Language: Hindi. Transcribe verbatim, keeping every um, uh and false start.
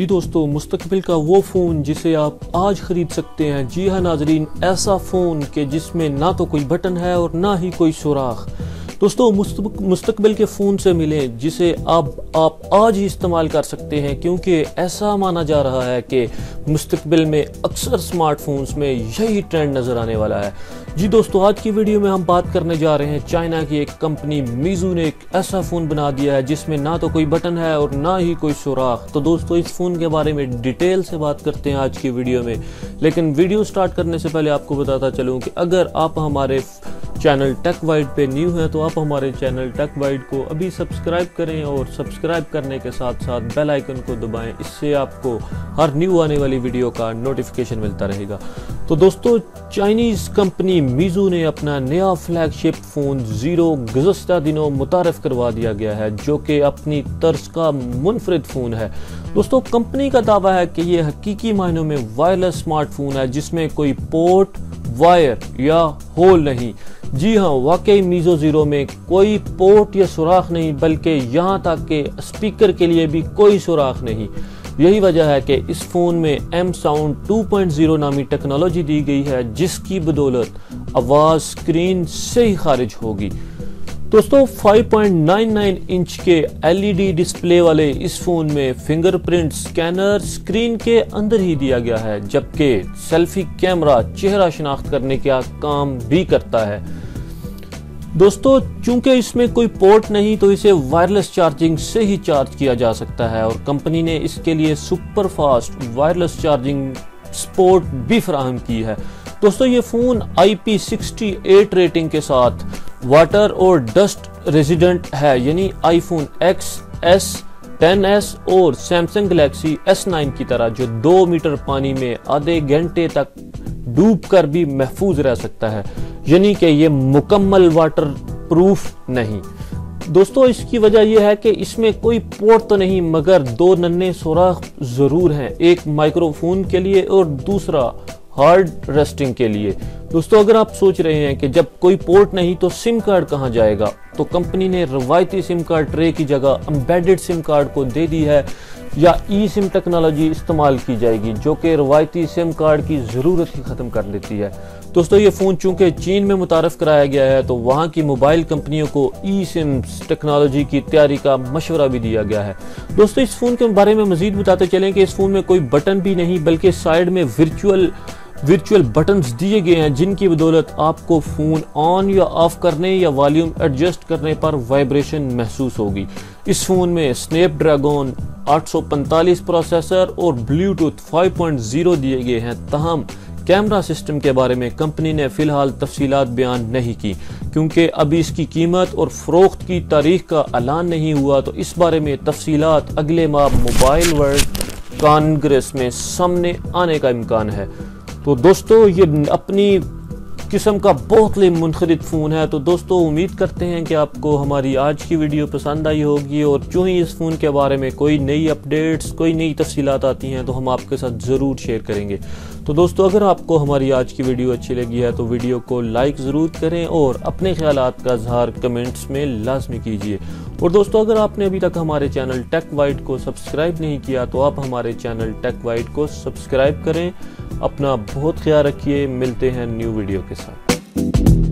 जी दोस्तों, मुस्तकबिल का वो फ़ोन जिसे आप आज ख़रीद सकते हैं। जी हाँ नाजरीन, ऐसा फ़ोन के जिसमें ना तो कोई बटन है और ना ही कोई सुराख। दोस्तों, मुस्तकबिल के फ़ोन से मिलें जिसे आप आप आज ही इस्तेमाल कर सकते हैं, क्योंकि ऐसा माना जा रहा है कि मुस्तकबिल में अक्सर स्मार्टफोन्स में यही ट्रेंड नज़र आने वाला है। जी दोस्तों, आज की वीडियो में हम बात करने जा रहे हैं चाइना की एक कंपनी मीजू ने एक ऐसा फ़ोन बना दिया है जिसमें ना तो कोई बटन है और ना ही कोई सुराख। तो दोस्तों, इस फ़ोन के बारे में डिटेल से बात करते हैं आज की वीडियो में। लेकिन वीडियो स्टार्ट करने से पहले आपको बताता चलूँ कि अगर आप हमारे चैनल टेक वाइड पे न्यू हैं तो आप हमारे चैनल टेक वाइड को अभी सब्सक्राइब करें और सब्सक्राइब करने के साथ साथ बेल आइकन को दबाएं। इससे आपको हर न्यू आने वाली वीडियो का नोटिफिकेशन मिलता रहेगा। तो दोस्तों, चाइनीज़ कंपनी मीजू ने अपना नया फ्लैगशिप फ़ोन ज़ीरो गुज़श्ता दिनों मुतारफ़ करवा दिया गया है, जो कि अपनी तर्ज का मुनफरिद फ़ोन है। दोस्तों, कंपनी का दावा है कि ये हकीकी मायनों में वायरलेस स्मार्टफोन है जिसमें कोई पोर्ट, वायर या होल नहीं। जी हाँ, वाकई मीजो ज़ीरो में कोई पोर्ट या सुराख नहीं, बल्कि यहाँ तक कि स्पीकर के लिए भी कोई सुराख नहीं। यही वजह है कि इस फ़ोन में M sound two point zero नामी टेक्नोलॉजी दी गई है, जिसकी बदौलत आवाज़ स्क्रीन से ही खारिज होगी। दोस्तों, five point nine nine inch के एल ई डी डिस्प्ले वाले इस फ़ोन में फिंगरप्रिंट स्कैनर स्क्रीन के अंदर ही दिया गया है, जबकि सेल्फी कैमरा चेहरा शिनाख्त करने का काम भी करता है। दोस्तों, चूंकि इसमें कोई पोर्ट नहीं तो इसे वायरलेस चार्जिंग से ही चार्ज किया जा सकता है और कंपनी ने इसके लिए super fast wireless charging support भी फराहम की है। दोस्तों, ये phone I P sixty eight rating के साथ वाटर और डस्ट रेजिडेंट है, यानी iPhone X, S, ten S और सैमसंग गैलेक्सी एस नाइन की तरह, जो दो मीटर पानी में आधे घंटे तक डूब कर भी महफूज रह सकता है, यानी कि ये मुकम्मल वाटर प्रूफ नहीं। दोस्तों, इसकी वजह यह है कि इसमें कोई पोर्ट तो नहीं, मगर दो नन्हे सुराख जरूर हैं, एक माइक्रोफोन के लिए और दूसरा हार्ड रेस्टिंग के लिए। दोस्तों, अगर आप सोच रहे हैं कि जब कोई पोर्ट नहीं तो सिम कार्ड कहां जाएगा, तो कंपनी ने रवायती सिम कार्ड ट्रे की जगह एम्बेडेड सिम कार्ड को दे दी है, या ई सिम टेक्नोलॉजी इस्तेमाल की जाएगी, जो कि रवायती सिम कार्ड की ज़रूरत ही ख़त्म कर देती है। दोस्तों, ये फ़ोन चूंकि चीन में मुतारफ़ कराया गया है तो वहाँ की मोबाइल कंपनियों को ई सिम टेक्नोलॉजी की तैयारी का मशवरा भी दिया गया है। दोस्तों, इस फ़ोन के बारे में मज़ीद बताते चलें कि इस फ़ोन में कोई बटन भी नहीं, बल्कि साइड में वर्चुअल वर्चुअल बटन्स दिए गए हैं, जिनकी बदौलत आपको फ़ोन ऑन या ऑफ करने या वॉल्यूम एडजस्ट करने पर वाइब्रेशन महसूस होगी। इस फ़ोन में स्नैपड्रैगन आठ सौ पैंतालीस प्रोसेसर और ब्लूटूथ फाइव पॉइंट ज़ीरो दिए गए हैं। तहम कैमरा सिस्टम के बारे में कंपनी ने फ़िलहाल तफसीलात बयान नहीं की, क्योंकि अभी इसकी कीमत और फ़रोख्त की तारीख का ऐलान नहीं हुआ, तो इस बारे में तफसीलात अगले माह मोबाइल वर्ल्ड कांग्रेस में सामने आने का इम्कान है। तो दोस्तों, ये अपनी किस्म का बहुत ही मुनफरिद फ़ोन है। तो दोस्तों, उम्मीद करते हैं कि आपको हमारी आज की वीडियो पसंद आई होगी, और जो ही इस फ़ोन के बारे में कोई नई अपडेट्स, कोई नई तफसीलात आती हैं तो हम आपके साथ ज़रूर शेयर करेंगे। तो दोस्तों, अगर आपको हमारी आज की वीडियो अच्छी लगी है तो वीडियो को लाइक ज़रूर करें और अपने ख्यालात का इज़हार कमेंट्स में लाजमी कीजिए। और दोस्तों, अगर आपने अभी तक हमारे चैनल टेक वाइड को सब्सक्राइब नहीं किया तो आप हमारे चैनल टेक वाइड को सब्सक्राइब करें। अपना बहुत ख्याल रखिए, मिलते हैं न्यू वीडियो के साथ।